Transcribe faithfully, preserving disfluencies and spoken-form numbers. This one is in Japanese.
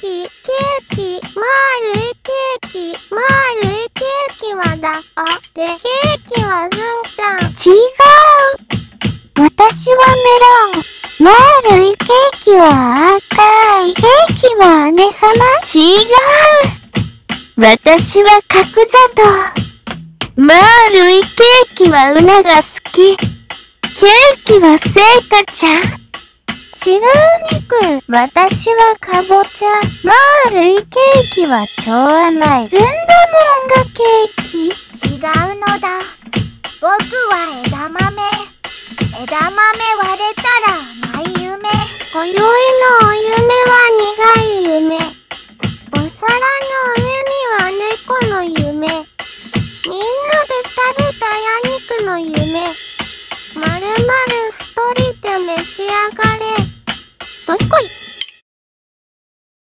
キ、ケーキ、丸いケーキ、丸いケーキはだ、あ、で、ケーキはずんちゃん。 違う。私はメロン。丸いケーキは赤い。ケーキは姉様。違う。私は角砂糖。丸いケーキはうなが好き。ケーキはせいかちゃん。違うにくん。私はかぼちゃ。丸いケーキは超甘い。ずんだもんがケーキ。 違うのだ。僕は枝豆。枝豆割れたら舞夢。 今宵のお夢は苦い